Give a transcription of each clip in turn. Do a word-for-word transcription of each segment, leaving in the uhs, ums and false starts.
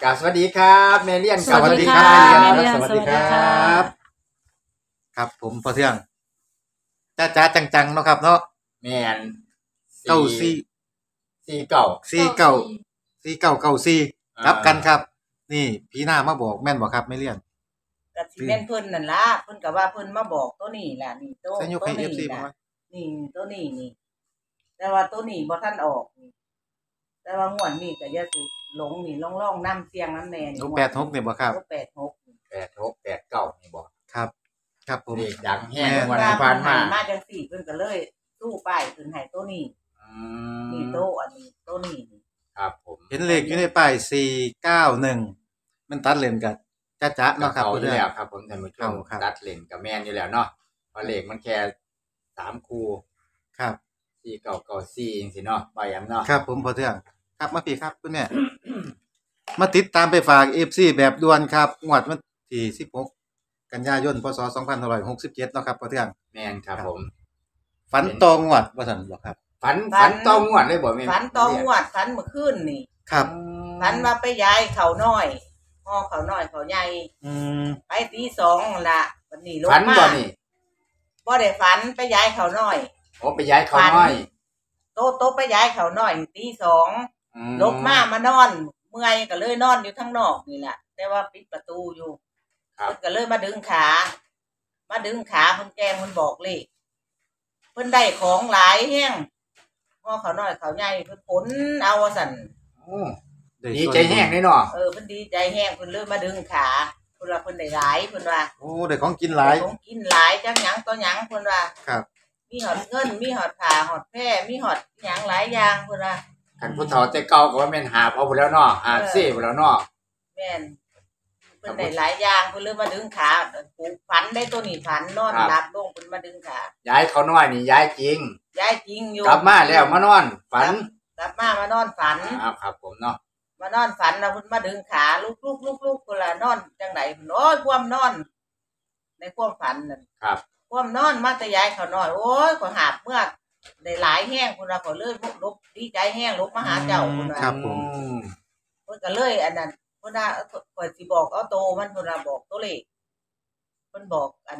กราบสวัสดีครับเมเลียนสวัสดีค่ะเมเมเลีเลียยนนสวัสดีครัสวัสดีค่ะบครับผมพอเที่ยงจ้าจ้าจังๆเนาะครับเนาะแม่นเก้าสี่สี่เก้าสี่เก้าสี่เก้าเก้าสี่กลับกันครับ นี่พี่หน้ามาบอกแม่นบ่ครับเมเลียนก็สิแม่นเพิ่นนั่นล่ะเพิ่นก็ว่าเพิ่นมาบอกตัวนี้ล่ะนี่โตใส่ยกตัวให้นี้เอฟซีบ่ล่ะว่านี่ตัวนี้นี่ แต่ว่าตัวนี้บ่ทันออกนี่แต่ว่างวดนี้ก็อย่าสุหลงนี่ล่องๆนำเสียงนำแน่นี่โอ้แปดหกนี่บ่ครับโอ้แปดหกแปดหกแปดเก้านี่บอกครับ ครับผมเลขดังแห้งแม่นวันว่าที่ผ่านมาเพิ่นให้มาจังซี่เพิ่นก็เลยสู้ป้ายขึ้นให้ตัวนี้อืนี่มโตอันนี้ตัวนี้นี่ครับผมเห็นเลขอยู่ในป้ายสี่เก้าหนึ่งมันตัดเลนกันจ้าจ้าเนาะเนาะคครัรับบ อยู่เพื่อนแล้วครับผมท่านผู้ชมครับตัดเลนกับแมนอยู่แล้วเนาะเพราะเลขมันแค่สามคู่ครับสี่เก้าเก้าสี่จังซี่เนาะบ่ยำเนาะครับผมพอเที่ยงครับมาพี่ครับคุณแม่ มาติดตามไปฝาก เอฟ ซี แบบด่วนครับงวดวันที่สิบหกกันยายนพศสองพันห้าร้อยหกสิบเจ็ดเนาะครับพอเที่ยงแมนครับผมฝันตองวดว่าซั่นบ่ครับฝันฝันต้องงวดเลยบ่แม่นฝันตองงวดฝันเมื่อคืนนี่ครับฝันว่าไปย้ายเขาน้อยห่อเขาน้อยเขาใหญ่อืมไปตีสองนั่นล่ะวันนี้ลงฝันมาบ่นี่บ่ได้ฝันไปย้ายเขาน้อยโอ้ไปย้ายเขาน้อยโตโตไปย้ายเขาน้อยตีสองอืมลบมามานอนเมื่อยก็เลยนอนอยู่ข้างนอกนี่แหละแต่ว่าปิดประตูอยู่ครับเพิ่นก็เลยมาดึงขามาดึงขาเพิ่นแกล้งเพิ่นบอกเลขเพิ่นได้ของหลายแฮงพอเขาน้อยเขาใหญ่เพิ่นผลเอาว่าซั่นโอ้ได้ดีใจแห้งเลยเนาะเออเพิ่นดีใจแฮงเพิ่นเลยมาดึงขาเพิ่นว่าเพิ่นได้หลายเพิ่นว่าโอ้ได้ของกินหลายของกินหลายจังหยังต่อหยังเพิ่นว่าครับมีหอดเงินมีหอดผ้าหอดแพร่มีหอดหยังหลายอย่างเพิ่นว่าคันผู้เฒ่าแต่เก่าก็ว่าแม่นหาพอพุ่นแล้วเนาะหาซี่พุ่นแล้วเนาะแม่นเพิ่นได้หลายอย่างเพิ่นเลยมาดึงขาปลูกฝันได้ตัวนี้ฝันนอนหลับลงเพิ่นมาดึงขาย้ายเขาน้อยนี่ย้ายจริงย้ายจริงอยู่กลับมาแล้วมานอนฝันกลับมามานอนฝันอ้าวครับผมเนาะมานอนฝันแล้วเพิ่นมาดึงขาลุกลุกลุกลุกคนละนอนจังไดเพิ่นโอ้ยความนอน ในความฝันนั่นครับความนอนมาแต่ยายเขาน้อยโอ้ยขอหาบเมื่อได้หลายแห้งพุ่นน่ะขอเลยลุกดีใจแห้งลุกมาหาเจ้าพุ่นน่ะครับผมอืมเพิ่นก็เลยอันนั้นเพิ่นว่าข่อยสิบอกเอาโตมันเพิ่นว่าบอกตัวเลขเพิ่นบอกอัน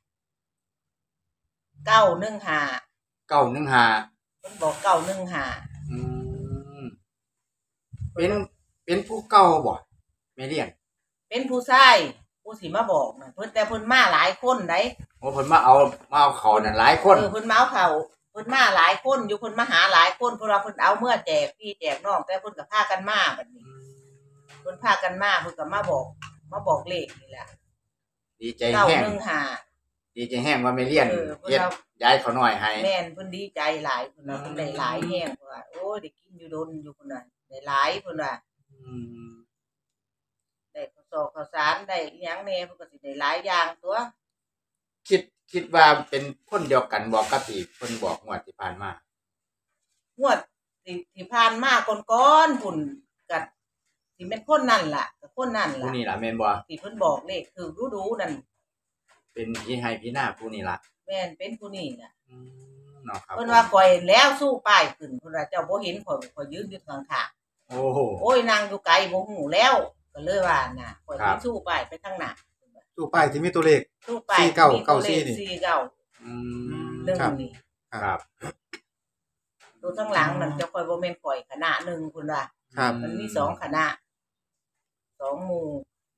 เก้าหนึ่งห้าเก้าหนึ่งห้าเพิ่นบอกเก้าหนึ่งห้าอืมเป็นเป็นผู้เก่าบ่ไม่เรียนเป็นผู้ชายผู้สิมาบอกน่ะเพิ่นแต่เพิ่นมาหลายคนได้โอ้เพิ่นมาเอามาเอาเขานั่นหลายคนเออเพิ่นมาเอาเขาเพิ่นมาหลายคนอยู่เพิ่นมาหาหลายคนเพราะว่าเพิ่นเอาเมื่อแจกพี่แจกน้องแต่เพิ่นก็พากันมาบัดนี้เพิ่นพากันมาเพิ่นก็มาบอกมาบอกเลขนี่แหละดีใจเก้าแห้งหนึ่งห้าดีใจแห้งว่าไม่เรียนเออเพิ่นเฮ็ดเอาย้ายเขาน้อยให้แม่นเพิ่นดีใจหลายเพิ่นว่าเพิ่นได้หลายแฮงเพิ่นว่าโอ้ยได้กินอยู่ดนอยู่เพิ่นน่ะได้หลายเพิ่นว่าอืมได้ข้าวสอกข้าวสารได้อีหยังแหน่เพิ่นก็สิได้หลายอย่างตัวคิดคิดว่าเป็นคนเดียวกันบอกกับที่เพิ่นบอกงวดที่ผ่านมางวดที่ที่ผ่านมาก่อนๆพุ่นก็สิเป็นคนนั่นล่ะก็คนนั่นผู้ล่ะนี้ล่ะแม่นบ่ที่เพิ่นบอกเลขคือดูๆนั่นเป็นพี่ให้พี่หน้าผู้นี้ล่ะแม่นเป็นผู้นี้น่ะอืมเนาะครับเพิ่นว่าข่อยแล้วสู้ป้ายขึ้นเพิ่นว่าเจ้าบ่เห็นข่อยข่อยยืนอยู่ข้างทางโอ้โหโอ้ยนั่งอยู่ไกลบ่ฮู้แล้วก็เลยว่าน่ะข่อยครัสิบสู้ป้ายไปทางหน้าตู้ป้ายที่มีตัวเลขสู้ป้ายสี่เก้ามีตัวลขเก้าสี่นี่สี่เก้าอืมหนึ่งครับนี่ครับตัวข้างหลังนั่นเจ้าข่อยบ่แม่นข่อยคณะหนึ่งพุ่นว่าครับมันมีสองคณะสองหมู่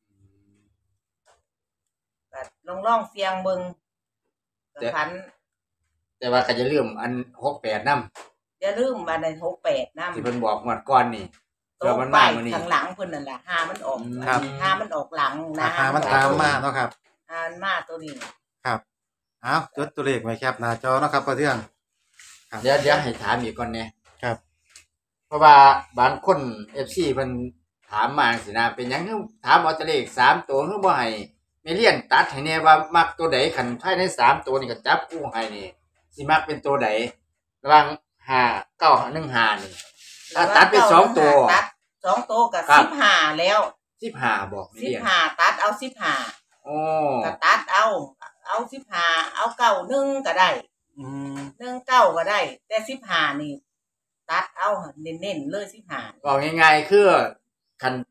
ก็ลองๆเสียงเบิ่งก็พันแต่ว่าก็จะลืมอันหกแปดนำอย่าลืมมาในหกแปดนำที่เพิ่นบอกงวดก่อนนี่ตเพื่อรงมันไปมามื้อนี้ข้างหลังเพิ่นนั่นล่ะหามันออกครับหามันออกหลังนะราคามันตามมาเนาะครับหามันมาตัวนี้ครับเอาจดตัวเลขไว้ครับหน้าจอเนาะครับพอเที่ยงครับเดี๋ยวเดี๋ยวให้ถามอีกก่อนแหน่ครับเพราะว่าบางคน เอฟ ซี เพิ่นถามมาจังซี่นะเป็นหยังคือถามเอาแต่เลขสามตัวคือบ่ให้ไม่เรียนตัดให้แน่ว่ามักตัวใดคันภายในสามตัวนี่ก็จับคู่ให้นี่สิมักเป็นตัวใดระหว่างห้า เก้า หนึ่ง ห้านี่ถ้าตัดเป็นสองตัวตัดสองตัวก็ครับสิบห้าแล้วสิบห้าบอกไม่สิบเรียนห้าตัดเอาสิบห้าโอ้ก็ตัดเอา เอาสิบห้าเอาเก้าหนึ่งก็ได้อืมหนึ่งเก้าก็ได้ แต่สิบห้านี่ ตัดเอาเน้นๆเลยสิบห้าบอกง่ายๆคือคันตัด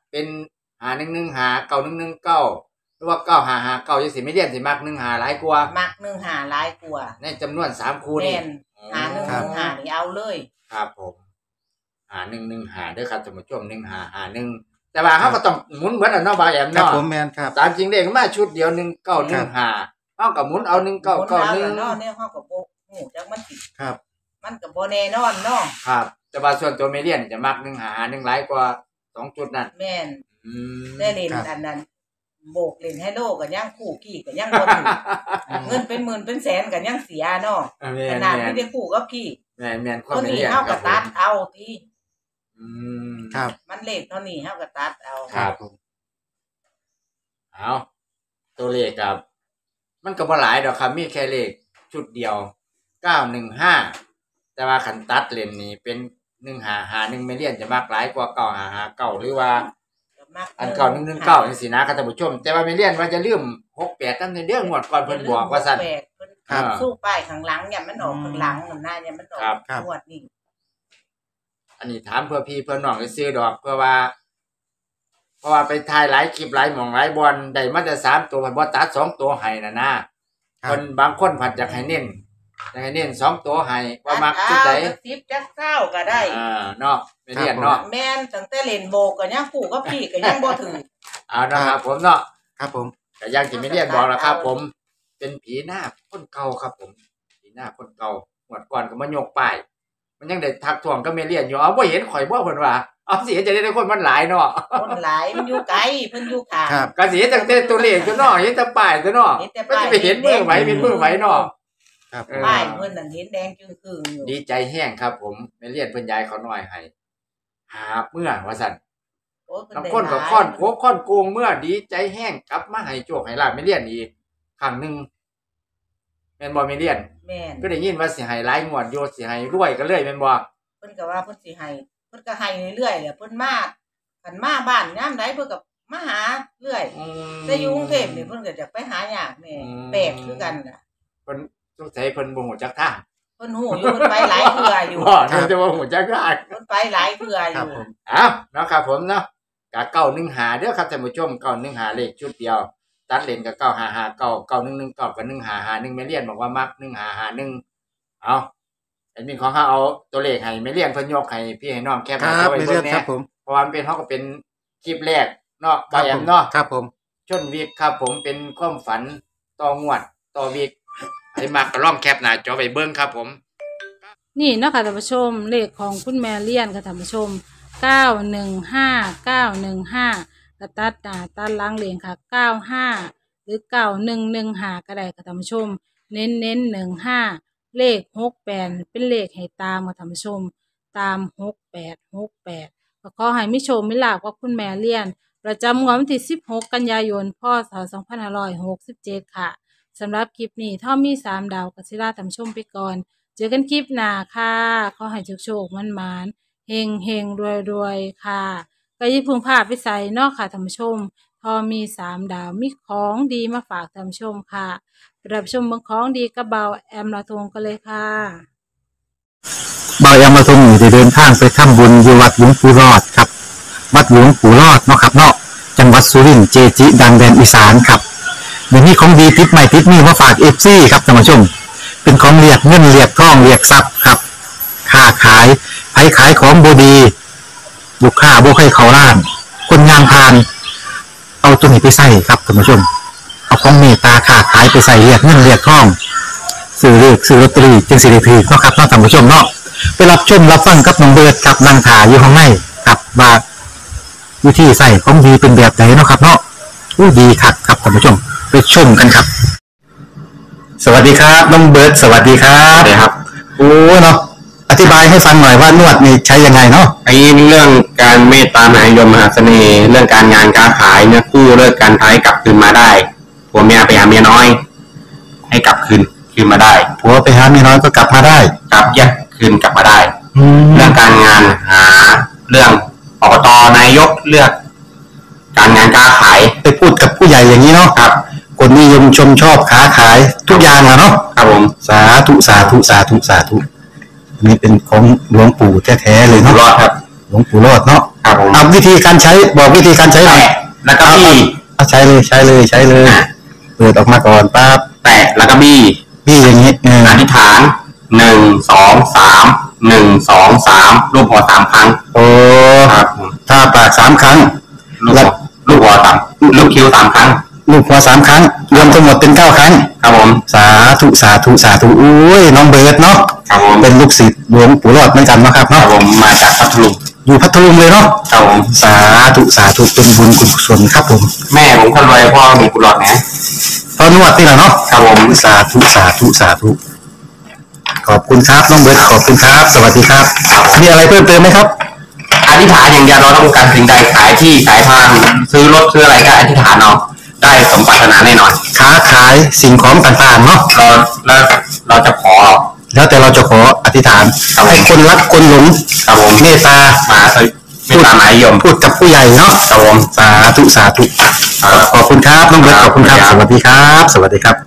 เป็นหาหนึ่งหนึ่งหาเก้าหนึ่งหนึ่งเก้าหรือว่าเก้าหาหาเก้าจังซี่ไม่เรียนสิมักหนึ่งหาหลายกว่ามักหนึ่งหาหลายกว่าในจำนวนสามคู่นี่แม่นหาหนึ่งหนึ่งหานี่เอาเลยครับผมหาหนึ่งหนึ่งหาเด้อครับท่านผู้ชมหนึ่งหาหาหนึ่งแต่ว่าเฮาก็ต้องหมุนเหมือนอันเนาะบ่าวแอมครับเนาะผมแม่นครับตามจริงเลขมันมาชุดเดียวหนึ่งเก้าหนึ่งห้าเฮาก็หมุนเอาหนึ่งเก้าเก้าหนึ่งเนาะเนี่ยเฮาก็บ่ฮู้จักมันสิครับมันก็บ่แน่นอนเนาะครับแต่ว่าส่วนตัวเมเลียนจะมักหนึ่งหาหนึ่งหลายกว่าสองจุดนั่นแม่นอืมได้เล่นอันนั้นโบกเล่นไฮโลก็ยังคู่กี้ก็ยังบ่ถูกเงินเป็นหมื่นเป็นแสนก็ยังเสียเนาะขนาดที่ได้คู่กับพี่แม่นๆความเมเลียนเฮาก็ตัดเอาติอืมครับมันเลขเท่านี้เฮาก็ตัดเอาครับผมเอาตัวเลขครับมันก็บ่หลายดอกครับมีแค่เลขชุดเดียวเก้าหนึ่งห้าแต่ว่าคันตัดเล่นนี่เป็นหนึ่งห้าห้าหนึ่งไม่เลียนจะมากหลายกว่าเก้าห้าห้าเก้าหรือว่าอันเก่าหนึ่งหนึ่งเก้าจังซี่นะครับท่านผู้ชมแต่ว่าไม่เลียนว่าจะลืมหกแปดนำในเรื่องงวดก่อนเพิ่นบอกว่าซั่นครับสู้ป้ายข้างหลังเนี่ยมันออกข้างหลังนั่นน่ะเนี่ยมันออกงวดนี้อันนี้ถามเพื่อพี่เพื่อน้องซื้อดอกเพื่อว่าเพราะว่าไปถ่ายหลายคลิปหลายหม่องหลายบอลได้มาแต่สามตัวมันบ่ตัดสองตัวให้น่ะนะคนบางคนผัดอยากให้เน้นอยากให้เน้นสองตัวให้ว่ามักจุดใดสิบจักเก้าก็ได้อ่าเนาะไม่เรียนเนาะแม่นตั้งแต่เล่นโบกก็ยังคู่กับพี่ก็ยังบ่ถึงเอานะครับผมเนาะครับผมก็ยังสิไม่เรียนบอกแล้วครับผมเป็นผีหน้าคนเก่าครับผมผีหน้าคนเก่าหมดก่อนก็มายกป้ายมันยังได้ทักทวงก็ไม่เรียนอยู่เอาบ่เห็นข่อยบ่เพิ่นว่าเอาสิจะได้คนมันหลายเนาะคนหลายมันอยู่ไกลเพิ่นอยู่ข้างครับก็สิตั้งแต่ตัวเลขตัวเนาะเห็นแต่ป้ายตัวเนาะมันสิไปเห็นมือไหวเป็นมือไหวเนาะครับป้ายเพิ่นนั่นเห็นแดงจึงครึ่งอยู่ดีใจแห้งครับผมไม่เรียนเพิ่นยายเขาน้อยให้หาเมื่อว่าซั่นน้ำข้นกับข้อนโคกข้อนโกงเมื่อดีใจแห้งกลับมาให้โชคให้ลาภไม่เรียนอีกครั้งนึงแม่นบ่ไม่เรียนแม่นก็ได้ยินว่าสิให้หลายงวดอยู่สิให้รวยกันเลยแม่นบ่เพิ่นก็ว่าเพิ่นสิให้เพิ่นก็ให้เรื่อยๆแหละเพิ่นมาคันมาบ้านยามใดเพิ่นก็มาหาเรื่อยแต่อยู่กรุงเทพนี่เพิ่นก็จะไปหายากแม่แปลกคือกันน่ะเพิ่นสงสัยเพิ่นบ่ฮู้จักทางเพิ่นฮู้อยู่เพิ่นไปหลายเทื่ออยู่บ่แต่ว่าฮู้จักทางเพิ่นไปหลายเทื่ออยู่อ้าวเนาะครับผมเนาะก็เก้าหนึ่งห้าเด้อครับท่านผู้ชมเก้าหนึ่งห้าเลขชุดเดียวตัดเลนก็เก้าห้าห้าเก้า เก้าหนึ่งหนึ่งเก้ากับหนึ่งห้าห้าหนึ่งแม่เรียนบอกว่ามักหนึ่งห้าห้าหนึ่งเอาแอดมินของเฮาเอาตัวเลขให้แม่เรียนเพิ่นยกให้พี่ให้น้องแคปมาไว้เบิ่งแน่เพราะว่ามันเป็นเฮาก็เป็นคลิปแรกเนาะบ่แอมเนาะครับผมชนวิกครับผมเป็นความฝันต่องวดต่อวิกให้มักก็ลองแคปหน้าจอไว้เบิ่งครับผมนี่เนาะค่ะท่านผู้ชมเลขของคุณแม่เลียนค่ะท่านผู้ชมเก้าหนึ่งห้า เก้าหนึ่งห้ากระตัดหน้าตัดหลังเลขค่ะเก้าห้าหรือเก้าหนึ่งหนึ่งห้าก็ได้ค่ะท่านผู้ชมเน้นเน้นหนึ่งห้าเลขหกแปดเป็นเลขให้ตามค่ะท่านผู้ชมตามหกแปดหกแปดก็ขอให้มิโชคมิลาภกับคุณแม่เลียนประจำงวดวันที่สิบหกกันยายนพ.ศ. สองพันห้าร้อยหกสิบเจ็ดค่ะสำหรับคลิปนี้ถ้ามีสามดาวกัสิลาท่านผู้ชมไปก่อนเจอกันคลิปหน้าค่ะขอให้โชคๆมันๆเฮงเฮงรวยรวยค่ะก็อย่าพึ่งพลาดไปใส่นอกค่ะท่านผู้ชมพอมีสามดาวมีของดีมาฝากท่านผู้ชมค่ะรับชมเมืองของดีกับเบาแอมละทงกันเลยค่ะเบาแอมละทงอยู่เดินทางไปทำบุญอยู่วัดหลวงปู่รอดครับวัดหลวงปู่รอดเนาะครับเนาะจังหวัดสุรินทร์เจจิดังแดนอีสานครับเดี๋ยวนี้ของดีติดใหม่ติดนี่มาฝากเอฟซีครับท่านผู้ชมเป็นของเรียกเงินเรียกทองเรียกทรัพย์ครับค้าขายไผขายของบดีลูกค้าบ่ให้เขาล้านคนงานพานเอาตัวนี้ไปใส่ครับท่านผู้ชมเอาของเมตตาค้าขายไปใส่เรียกเงินเรียกทองซื้อเลขซื้อลอตเตอรี่จึงสิได้ถือเนาะครับเนาะท่านผู้ชมเนาะไปรับชมรับฟังกับน้องเบิร์ดกับนางถาอยู่ข้างในครับว่าวิธีใส่ของดีเป็นแบบไหนเนาะครับเนาะอู้ดีครับครับท่านผู้ชมไปชมกันครับสวัสดีครับน้องเบิร์ดสวัสดีครับสวัสดีครับโอ้เนาะอธิบายให้ฟังหน่อยว่านวดนี่ใช้ยังไงเนาะไอ้เรื่องการเมตตามหานิยมมหาเสน่ห์เรื่องการงานการขายเนี่ยกู้เลิกการท้ายกลับคืนมาได้ผัวเมียไปหาเมียน้อยให้กลับคืนคืนมาได้ผัวไปหาเมียน้อยก็กลับมาได้กลับแยกคืนกลับมาได้เรื่องการงานหาเรื่องอบตนายกเลือก การงานการขายไปพูดกับผู้ใหญ่อย่างนี้เนาะครับคนนิยมชมชอบค้าขายทุกอย่างอะเนาะครับผมสาธุสาธุสาธุสาธุนี่เป็นของหลวงปู่แท้ๆเลยเนาะรอดครับหลวงปู่รอดเนาะครับผมเอาวิธีการใช้บอกวิธีการใช้หน่อยแตะแล้วก็บี้เอาใช้เลยใช้เลยใช้เลยเปิดออกมาก่อนปั๊บแตะแล้วก็บี้พี่อย่างนี้เอออธิษฐานหนึ่งสองสามหนึ่งสองสามรูปหัวสามครั้งโอ้ครับผมถ้าปากสามครั้งลูกหัวลูกหัวสามลูกคิ้วสามครั้งลูกหัวสามครั้ง รวมทั้งหมดเป็นเก้าครั้งครับผมสาธุสาธุสาธุอุ้ยน้องเบิร์ดเนาะครับผมเป็นลูกศิษย์หลวงปู่รอดเหมือนกันนะครับครับเนาะผมมาจากพัทลุงอยู่พัทลุงเลยเนาะครับผมสาธุสาธุเป็นบุญกุศลครับผมแม่ผมคนรวยพ่อมีกุหลาบนะตอนนวดนี่แหละเนาะครับผมสาธุสาธุสาธุขอบคุณครับน้องเบิร์ดขอบคุณครับสวัสดีครับมีอะไรเพิ่มเติมไหมครับอธิษฐานอย่างเดียวเราต้องการสิ่งใดขายที่ขายทางซื้อรถซื้ออะไรก็อธิษฐานเอาได้สมปรารถนาแน่นอนค้าขายสิ่งของต่างๆเนาะเราเราเราจะขอแล้วแต่เราจะขออธิษฐานให้คนรักคนหลงครับผมเมตตามาเมตตามหานิยมพูดกับผู้ใหญ่เนาะครับผมสาธุสาธุขอบคุณครับน้องเบิร์ตขอบคุณครับสวัสดีครับสวัสดีครับ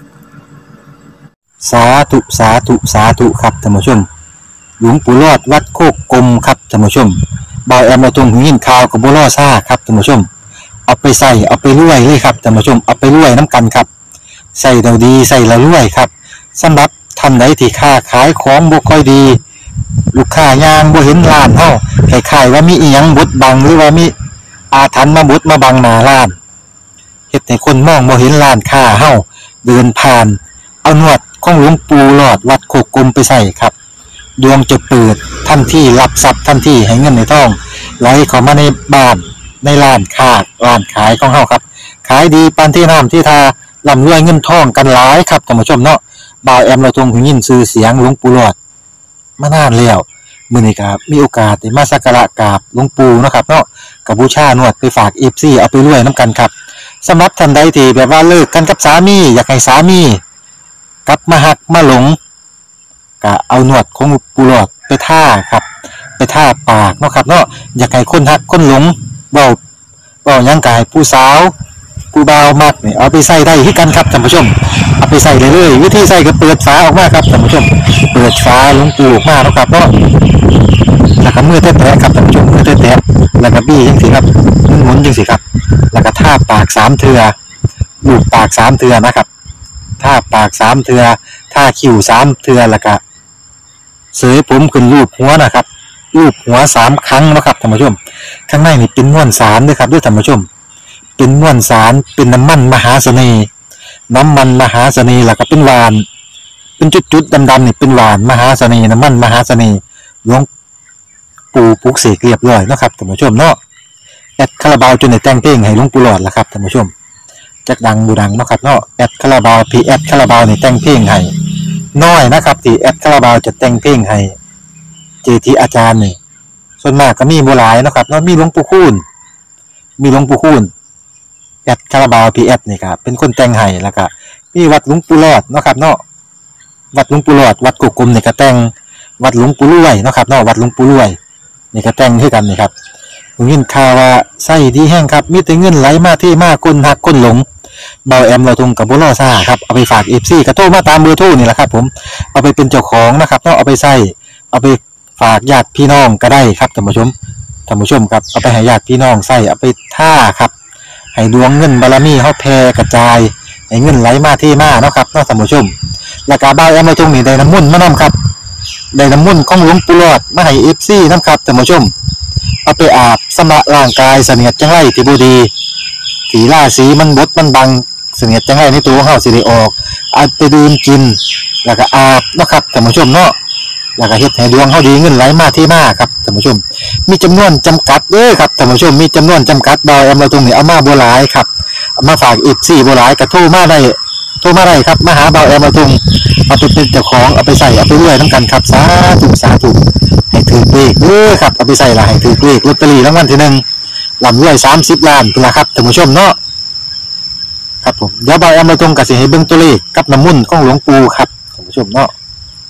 สาธุสาธุสาธุครับท่านผู้ชมหลวงปู่รอดวัดโคกกลมครับท่านผู้ชมบ่าวแอมเราตรงหินข่าวกับบัวล่อซ่าครับท่านผู้ชมเอาไปใส่เอาไปรวยเลยครับท่านผู้ชมเอาไปรวยน้ำกันครับใส่เราดีใส่เรารวยครับสำหรับท่านใดที่ค้าขายของบ่ค่อยดีลูกค้ายางบ่เห็นร้านเฮาคล้ายๆว่ามีอีหยังบดบังหรือว่ามีอาถรรพ์มาบดมาบังหน้าร้านเฮ็ดให้คนมองบ่เห็นร้านค้าเฮาเดินผ่านเอาหนวดของหลวงปู่หลอดวัดโคกกลมไปใส่ครับดวงจะเปิดทันทีรับทรัพย์ทันทีให้เงินในท้องไหลเข้ามาในบ้านในร้านค้าร้านขายของเฮาครับขายดีปานที่น้ำที่ทาร่ำรวยเงินทองกันหลายครับท่านผู้ชมเนาะบ่าวแอมเราทรงหูยินชื่อเสียงหลวงปู่หลอดมานานแล้วมื้อนี้ก็มีโอกาสได้มาสักการะกราบหลวงปู่เนาะครับเนาะก็บูชานวดไปฝาก เอฟ ซี เอาไปรวยนํกันครับสำหรับท่านใดที่แบบว่าเลิกกันกับสามีอยากให้สามีกลับมาหักมาหลงก็เอาหนวดของปูหลอดไปท่าครับไปท่าปากเนาะครับเนาะอยากให้คนหักคนหลงเว้าเว้าหยังกายผู้สาวผู้บ่าวมักนี่เอาไปใส่ได้ที่กันครับท่านผู้ชมเอาไปใส่เลยเลยวิธีใส่ก็เปิดฝาออกมาครับท่านผู้ชมเปิดฝาหลวงปูออกมาเนาะครับเนาะแล้วก็มือแตะๆครับท่านผู้ชมมือแตะๆแล้วก็บี้จังซี่ครับหมุนๆจังซี่ครับแล้วก็ท่าปากสามเทื่อลูบปากสามเทื่อนะครับท่าปากสามเทื่อท่าคิ้วสามเทื่อแล้วก็เสยผมขึ้นรูปหัวนะครับรูปหัวสามครั้งนะครับท่านผู้ชมข้างในนี่เป็นม้วนสารด้วยครับด้วยท่านผู้ชมเป็นม้วนสารเป็นน้ำมันมหาเสน่ห์น้ำมันมหาเสน่ห์แล้วก็เป็นหวานเป็นจุดๆดำๆนี่เป็นหวานมหาเสน่ห์น้ำมันมหาเสน่ห์หลวงปู่ปลุกเสกเรียบร้อยนะครับท่านผู้ชมเนาะแอดคาราบาวจนได้แต่งเพลงให้หลวงปู่หลอดแล้วครับท่านผู้ชมจักดังบูดังเนาะครับเนาะแอดคาราบาวพีแอดคาราบาวนี่แต่งเพลงให้น้อยนะครับที่แอดคาราบาวจะแต่งเพลงให้เจทีอาจารย์นี่ส่วนมากก็มีบ่หลายเนาะครับเนาะมีหลวงปู่คูณมีหลวงปู่คูณแอดคาราบาวพีแอดนี่ครับเป็นคนแต่งให้แล้วก็มีวัดหลวงปู่หลอดเนาะครับเนาะวัดหลวงปู่หลอดวัดกุกกุมนี่ก็แต่งวัดหลวงปู่รวยเนาะครับเนาะวัดหลวงปู่รวยนี่ก็แต่งให้กันนี่ครับผมยินข่าวว่าไส้ดีแห้งครับมีแต่เงินไหลมาที่มาคนหักคนหลงเบาแอมเราทงกับบุรอซ่าครับเอาไปฝากเอฟซีกระโทรมาตามเบอร์โทรนี่แหละครับผมเอาไปเป็นเจ้าของนะครับต้องเอาไปใส่เอาไปฝากญาติพี่น้องก็ได้ครับท่านผู้ชมท่านผู้ชมครับเอาไปให้ญาติพี่น้องใส่เอาไปท่าครับให้ดวงเงินบารมีเขาแผ่กระจายให้เงินไหลมาที่มาเนาะครับเนาะท่านผู้ชมแล้วก็เบาแอมเราทงนี่ได้น้ำมุ่นมานำครับได้น้ำมุ่นของหลวงปู่หลอดมาให้เอฟซีน้ำครับท่านผู้ชมเอาไปอาบสำระร่างกายเสนียดจังไรที่บูดีสีล่าสีมันบดมันบังเสนียดจังไรในตัวเฮาสิได้ออกเอาไปดื่มกินแล้วก็อาบเนาะครับท่านผู้ชมเนาะแล้วก็เฮ็ดให้ดวงเฮาดีเงินไหลมาที่มาครับท่านผู้ชมมีจำนวนจำกัดเด้อครับท่านผู้ชมมีจำนวนจำกัดดอยเอามาตรงนี้เอามาบ่หลายครับเอามาฝากอีกสี่บ่หลายก็โทรมาได้โทรมาได้ครับมาหาเบาแอมมาตรงเอาไปเป็นเจ้าของเอาไปใส่เอาไปรวยทั้งกันครับสาธุสาธุให้ถือเลขเด้อครับเอาไปใส่ละให้ถือเลขลอตเตอรี่รางวัลที่หนึ่งลำรวยสามสิบล้านเป็นละครับท่านผู้ชมเนาะครับผมเดี๋ยวเบาแอมมาตรงกับสิให้เบิ่งตัวเลขกับน้ำมุ่นของหลวงปู่ครับท่านผู้ชมเนาะ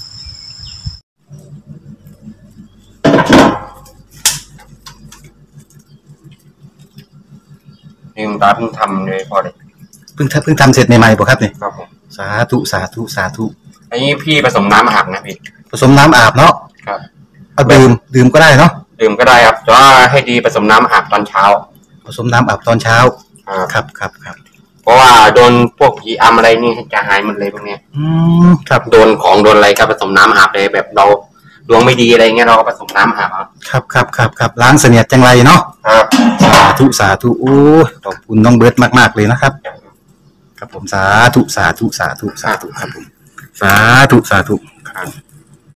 นี่คุณตาเพิ่งทำเลยพอเลยเพิ่งเพิ่งทำเสร็จใหม่ๆป่ะครับเนี่ยครับผมสาธุสาธุสาธุอันนี้พี่ผสมน้ำอาบนะพี่ผสมน้ำอาบเนาะครับเอาดื่มดื่มก็ได้เนาะดื่มก็ได้ครับแต่ว่าให้ดีผสมน้ำอาบตอนเช้าผสมน้ำอาบตอนเช้าครับครับครับเพราะว่าโดนพวกผีอำอะไรนี่จะหายหมดเลยพวกเนี้ยอืมครับโดนของโดนอะไรก็ผสมน้ำอาบเลยแบบเราดวงไม่ดีอะไรเงี้ยเราก็ผสมน้ำอาบครับครับครับครับล้างเสนียดจังไรเนาะครับสาธุสาธุโอ้ขอบคุณน้องเบิร์ตมากๆเลยนะครับครับผมสาธุสาธุสาธุสาธุครับผมสาธุสาธุครับ